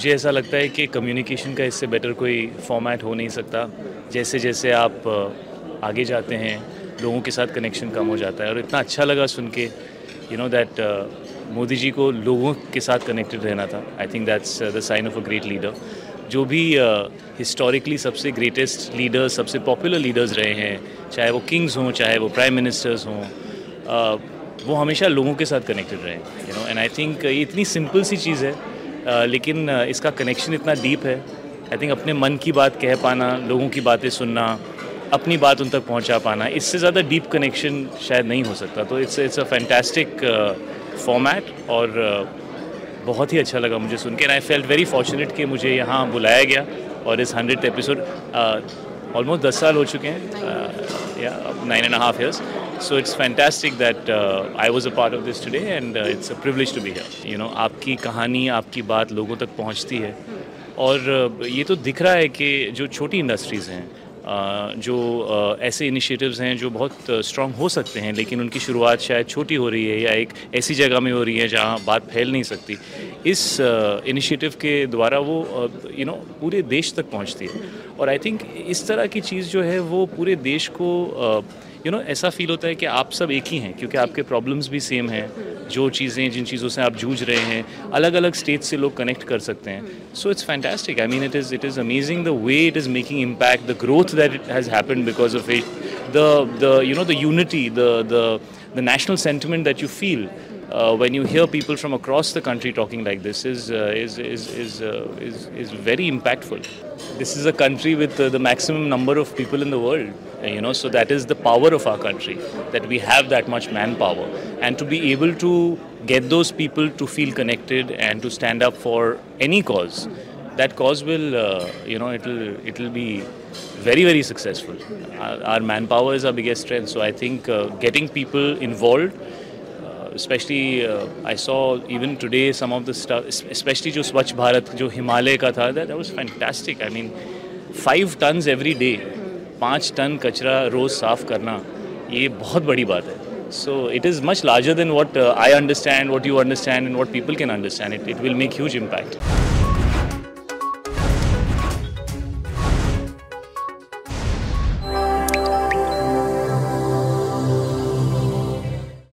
मुझे ऐसा लगता है कि कम्युनिकेशन का इससे बेटर कोई फॉर्मेट हो नहीं सकता। जैसे जैसे आप आगे जाते हैं लोगों के साथ कनेक्शन कम हो जाता है, और इतना अच्छा लगा सुन के दैट मोदी जी को लोगों के साथ कनेक्टेड रहना था। I think that's the sign of a great leader. जो भी हिस्टोरिकली सबसे ग्रेटेस्ट लीडर्स, सबसे पॉपुलर लीडर्स रहे हैं, चाहे वो किंग्स हों, चाहे वो प्राइम मिनिस्टर्स हों, वो हमेशा लोगों के साथ कनेक्टेड रहे, एंड आई थिंक ये इतनी सिंपल सी चीज़ है, लेकिन इसका कनेक्शन इतना डीप है। आई थिंक अपने मन की बात कह पाना, लोगों की बातें सुनना, अपनी बात उन तक पहुंचा पाना, इससे ज़्यादा डीप कनेक्शन शायद नहीं हो सकता। तो इट्स अ फैंटास्टिक फॉर्मेट, और बहुत ही अच्छा लगा मुझे सुन के। आई फेल्ट वेरी फॉर्चुनेट कि मुझे यहाँ बुलाया गया, और इस 100th एपिसोड ऑलमोस्ट 10 साल हो चुके हैं, या 9.5 years. So it's fantastic that I was a part of this today, and it's a privilege to be here. आपकी कहानी, आपकी बात लोगों तक पहुंचती है, और ये तो दिख रहा है कि जो छोटी इंडस्ट्रीज़ हैं, जो ऐसे इनिशिएटिव्स हैं जो बहुत स्ट्रॉन्ग हो सकते हैं, लेकिन उनकी शुरुआत शायद छोटी हो रही है या एक ऐसी जगह में हो रही है जहां बात फैल नहीं सकती। इस इनिशिएटिव के द्वारा वो पूरे देश तक पहुंचती है, और आई थिंक इस तरह की चीज़ जो है वो पूरे देश को ऐसा फील होता है कि आप सब एक ही हैं, क्योंकि आपके प्रॉब्लम्स भी सेम हैं। जो चीज़ें, जिन चीज़ों से आप जूझ रहे हैं, अलग अलग स्टेट से लोग कनेक्ट कर सकते हैं। So it's fantastic. I mean it is amazing the way it is making impact, the growth that it has happened because of it, the unity, the national sentiment that you feel when you hear people from across the country talking like this is very impactful. This is a country with the maximum number of people in the world, so that is the power of our country, that we have that much manpower, and to be able to get those people to feel connected and to stand up for any cause. That cause will, it will be very, very successful. Our manpower is our biggest strength. So I think getting people involved, especially I saw even today some of the stuff, especially जो स्वच्छ भारत, जो हिमालय का था, that was fantastic. I mean, 5 tons every day, 5 ton कचरा रोज़ साफ़ करना, ये बहुत बड़ी बात है. So it is much larger than what I understand, what you understand, and what people can understand. It will make huge impact.